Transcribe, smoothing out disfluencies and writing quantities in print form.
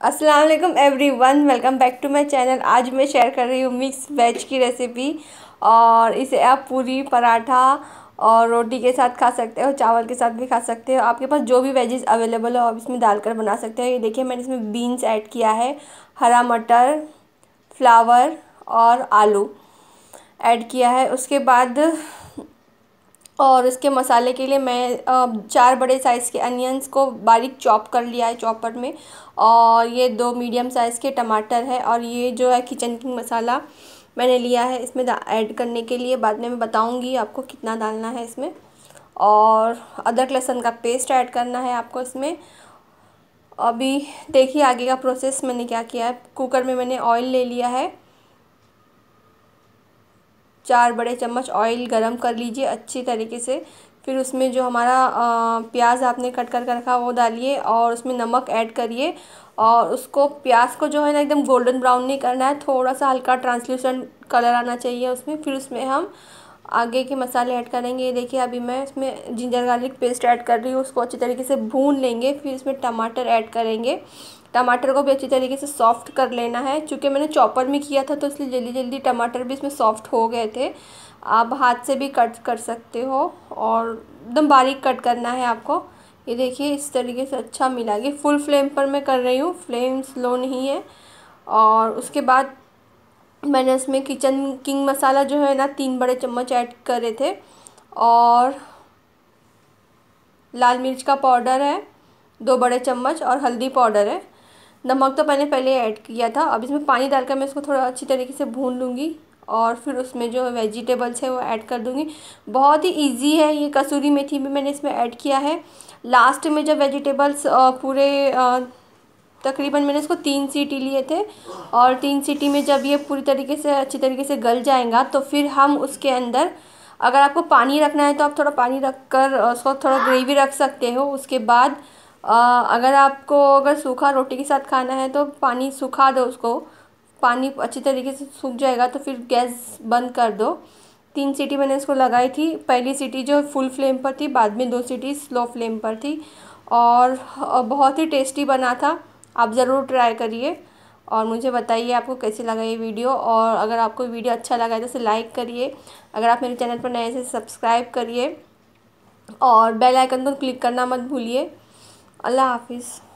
अस्सलाम वालेकुम everyone, welcome back to my channel. आज मैं शेयर कर रही हूँ मिक्स वेज की रेसिपी। और इसे आप पूरी, पराठा और रोटी के साथ खा सकते हो, चावल के साथ भी खा सकते हो। आपके पास जो भी वेजेस अवेलेबल हो आप इसमें डालकर बना सकते हो। ये देखिए मैंने इसमें बीन्स ऐड किया है, हरा मटर, फ्लावर और आलू ऐड किया है। उसके बाद और इसके मसाले के लिए मैं 4 बड़े साइज़ के अनियंस को बारीक चॉप कर लिया है चॉपर में। और ये 2 मीडियम साइज़ के टमाटर है। और ये जो है किचन किंग मसाला मैंने लिया है इसमें ऐड करने के लिए। बाद में मैं बताऊंगी आपको कितना डालना है इसमें। और अदरक लहसुन का पेस्ट ऐड करना है आपको इसमें। अभी देखिए आगे का प्रोसेस मैंने क्या किया है। कुकर में मैंने ऑयल ले लिया है, 4 बड़े चम्मच ऑयल गरम कर लीजिए अच्छी तरीके से। फिर उसमें जो हमारा प्याज आपने कट कर रखा वो डालिए और उसमें नमक ऐड करिए। और उसको प्याज को जो है ना एकदम गोल्डन ब्राउन नहीं करना है, थोड़ा सा हल्का ट्रांसल्यूसेंट कलर आना चाहिए उसमें। फिर उसमें हम आगे के मसाले ऐड करेंगे। ये देखिए अभी मैं इसमें जिंजर गार्लिक पेस्ट ऐड कर रही हूँ, उसको अच्छी तरीके से भून लेंगे। फिर इसमें टमाटर ऐड करेंगे। टमाटर को भी अच्छी तरीके से सॉफ्ट कर लेना है। चूँकि मैंने चॉपर में किया था तो इसलिए जल्दी जल्दी टमाटर भी इसमें सॉफ्ट हो गए थे। आप हाथ से भी कट कर सकते हो और एकदम बारीक कट करना है आपको। ये देखिए इस तरीके से अच्छा मिला के फुल फ्लेम पर मैं कर रही हूँ, फ्लेम स्लो नहीं है। और उसके बाद मैंने उसमें किचन किंग मसाला जो है ना 3 बड़े चम्मच ऐड करे थे। और लाल मिर्च का पाउडर है 2 बड़े चम्मच और हल्दी पाउडर है। नमक तो मैंने पहले ऐड किया था। अब इसमें पानी डालकर मैं इसको थोड़ा अच्छी तरीके से भून लूँगी। और फिर उसमें जो वेजिटेबल्स है वो ऐड कर दूँगी। बहुत ही इजी है ये। कसूरी मेथी भी मैंने इसमें ऐड किया है लास्ट में जब वेजिटेबल्स पूरे तकरीबन मैंने इसको 3 सीटी लिए थे। और 3 सीटी में जब ये पूरी तरीके से अच्छी तरीके से गल जाएगा तो फिर हम उसके अंदर, अगर आपको पानी रखना है तो आप थोड़ा पानी रख कर उसको थोड़ा ग्रेवी रख सकते हो। उसके बाद अगर सूखा रोटी के साथ खाना है तो पानी सुखा दो उसको। पानी अच्छी तरीके से सूख जाएगा तो फिर गैस बंद कर दो। 3 सीटी मैंने इसको लगाई थी। पहली सीटी जो फुल फ्लेम पर थी, बाद में 2 सीटी स्लो फ्लेम पर थी। और बहुत ही टेस्टी बना था। आप ज़रूर ट्राई करिए और मुझे बताइए आपको कैसे लगा ये वीडियो। और अगर आपको वीडियो अच्छा लगा है तो इसे लाइक करिए। अगर आप मेरे चैनल पर नए हैं तो सब्सक्राइब करिए और बेल आइकन को क्लिक करना मत भूलिए। अल्लाह हाफिज़।